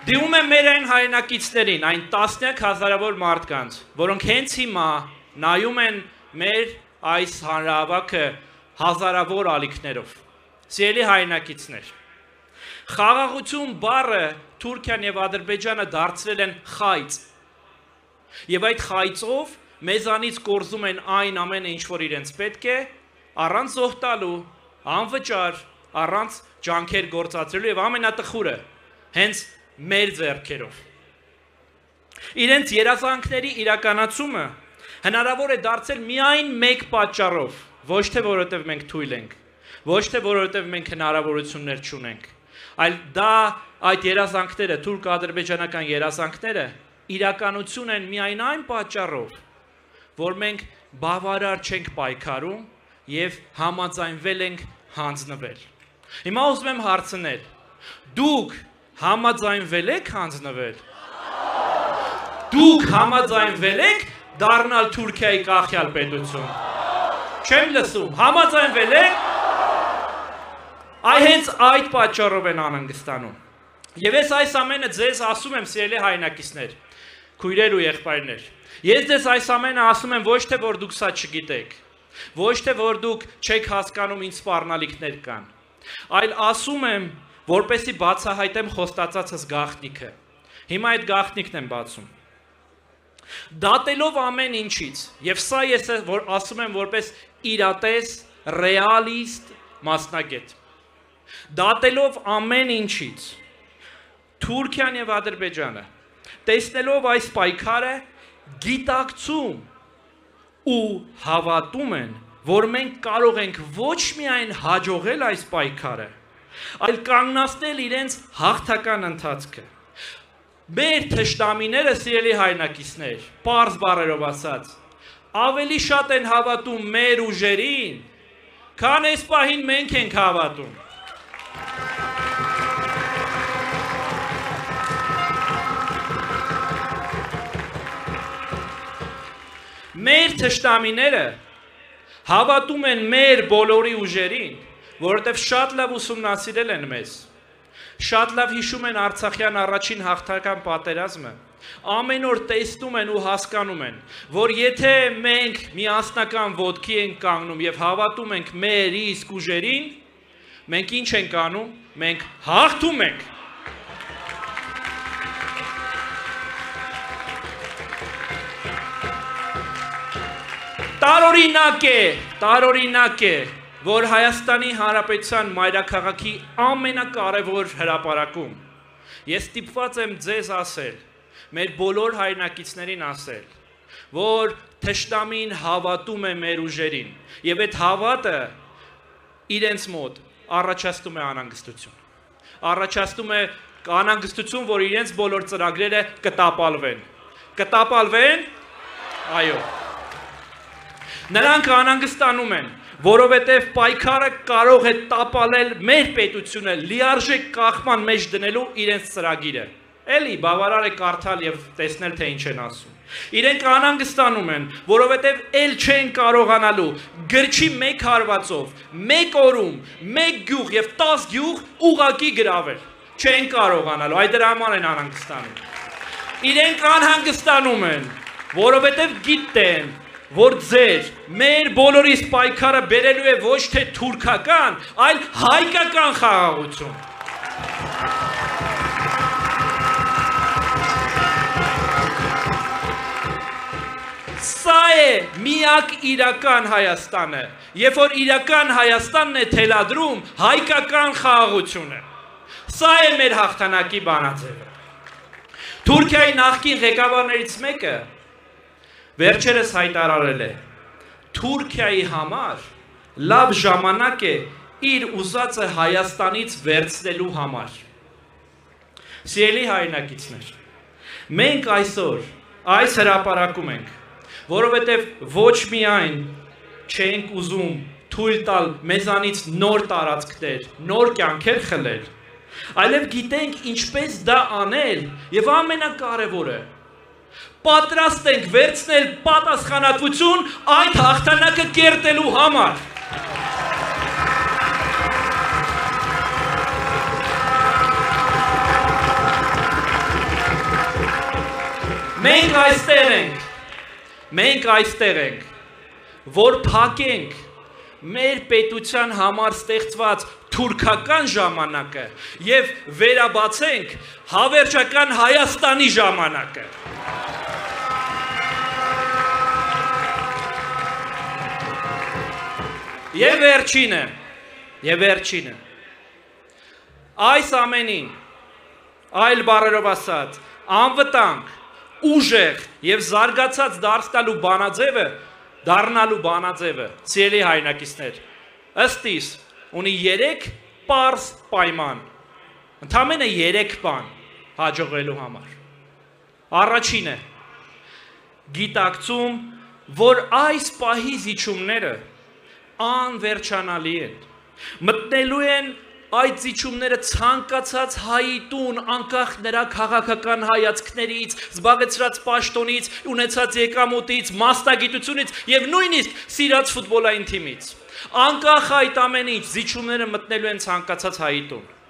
Դիմում եմ մեր այն հայրենակիցներին, այն տասնյակ հազարավոր մարդկանց, որոնք հենց հիմա նայում են մեր այս հանրահավաքը հազարավոր ալիքներով։ Սիրելի հայրենակիցներ, խաղաղություն բառը Թուրքիան եւ Ադրբեջանը դարձրել են խայծ։ Եվ այդ խայծով մեզանից կորզում են այն ամենը, ինչ որ իրենց պետք է, առանց զոհ տալու, անվճար, առանց ջանքեր գործադրելու եւ ամենատխուրը հենց մեր ձեռքերով։ Իրենց երազանքների իրականացումը հնարավոր է դարձել միայն մեկ պատճառով, ոչ թե որովհետև մենք թույլ ենք, ոչ թե որովհետև մենք հնարավորություններ չունենք, այլ դա այդ երազանքները, թուրք-ադրբեջանական երազանքները իրականություն են միայն այն պատճառով, որ մենք բավարար չենք պայքարում եւ համաձայնվել ենք հանձնվել։ Հիմա ուզում եմ հարցնել. դուք համաձայնվել եք հանձնվել։ Դուք համաձայնվել եք դառնալ Թուրքիայի կախյալ պետություն։ Չեմ լսում, համաձայնվել եք։ Այ հենց այդ պատճառով են անհանգստանում։ Եվ ես այս ամենը ձեզ ասում եմ, սիրելի հայրենակիցներ, քույրեր ու եղբայրներ։ Ես ձեզ այս ամենը ասում եմ ոչ թե որ դուք սա չգիտեք, ոչ թե որ դուք չեք հասկանում ինչ սպառնալիքներ կան, այլ ասում եմ, որպեսզի բացահայտեմ խոստացածս գաղտնիքը։ Հիմա այդ գաղտնիքն եմ բացում։ Դատելով ամեն ինչից, եւ սա ես ասում եմ որպես իրատես, ռեալիստ մասնագետ։ Դատելով ամեն ինչից, Թուրքիան եւ Ադրբեջանը, տեսնելով այս պայքարը, գիտակցում ու հավատում են, որ մենք կարող ենք ոչ միայն հաջողել այս պայքարը, այլ կանգնացնել իրենց հաղթական ընթացքը։ Մեր թշնամիները, սիրելի հայրենակիցներ, պարզ բառերով ասած, ավելի շատ են հավատում մեր ուժերին, քան այս պահին մենք ենք հավատում։ Մեր թշնամիները հավատում են մեր բոլորի ուժերին, որովհետև շատ լավ ուսումնասիրել են մեզ, շատ լավ հիշում են Արցախյան առաջին հաղթական պատերազմը, ամեն օր տեսնում են ու հասկանում են, որ եթե մենք միասնական ոտքի ենք կանգնում եւ հավատում ենք մեր իսկ ուժերին, մենք ինչ ենք անում, մենք հաղթում ենք։ Տարօրինակ է, որ Հայաստանի Հանրապետության մայրաքաղաքի ամենակարևոր հրապարակում ես ստիպված եմ ձեզ ասել, մեր բոլոր հայրենակիցներին ասել, որ թշնամին հավատում է մեր ուժերին եւ այդ հավատը իրենց մոտ առաջացնում է անհանգստություն։ Առաջացնում է անհանգստություն, որ իրենց բոլոր ծրագրերը կտապալվեն։ Կտապալվեն? Այո։ Նրանք անհանգստանում են, որովհետև պայքարը կարող է տապալել մեր պետությունը լիարժեք կախման մեջ դնելու իրենց ծրագիրը։ Էլի բավարար է կարդալ եւ տեսնել, թե ինչ են ասում։ Իրենք անհանգստանում են, որովհետև էլ չեն կարողանալու գրչի մեկ հարվածով, մեկ օրում, մեկ գյուղ եւ 10 գյուղ ուղակի գրավել։ Չեն կարողանալու, այդ դրա համար են անհանգստանում։ Իրենք անհանգստանում են, որովհետև գիտեն, որ մեր բոլորիս պայքարը բերելու է ոչ թե թուրքական, այլ հայկական խաղաղություն։ Սա է միակ իրական Հայաստանը, երբ որ իրական Հայաստանն է թելադրում հայկական խաղաղությունը։ Սա է մեր հաղթանակի բանաձևը։ Թուրքիայի նախկին ղեկավարներից մեկը վերջերս հայտարարել է. Թուրքիայի համար լավ ժամանակ է իր ուզածը Հայաստանից վերցնելու համար։ Սիրելի հայրենակիցներ, մենք այսօր այս հրապարակում ենք, որովհետև ոչ միայն չենք ուզում թույլ տալ մեզանից նոր տարածքներ, նոր կյանքեր խլել, այլև գիտենք ինչպես դա անել եւ ամենակարևորը պատրաստ ենք վերցնել պատասխանատվություն այդ հաղթանակը կերտելու համար։ Մենք այստեղ ենք, որ փակենք մեր պետության համար ստեղծված թուրքական ժամանակը եւ վերաբացենք հավերժական Հայաստանի ժամանակը։ Եվ վերջինը, այս ամենին, այլ բառերով ասած, անվտանգ, ուժեղ եւ զարգացած դառնալու բանաձևը, սիրելի հայրենակիցներ, ըստ իս ունի 3 պարզ պայման, ընդամենը 3 բան հաջողելու համար։ Առաջինը, գիտակցում, որ այս պահի զիջումները անվերջանալի են, մտնելու են այդ զիջումները ցանկացած հայի տուն, անկախ նրա քաղաքական հայացքներից, զբաղեցրած պաշտոնից, ունեցած եկամուտից, մասնագիտությունից եւ նույնիսկ սիրած ֆուտբոլային թիմից։ Անկախ այդ ամենից զիջումները մտնելու են ցանկացած հայի տուն։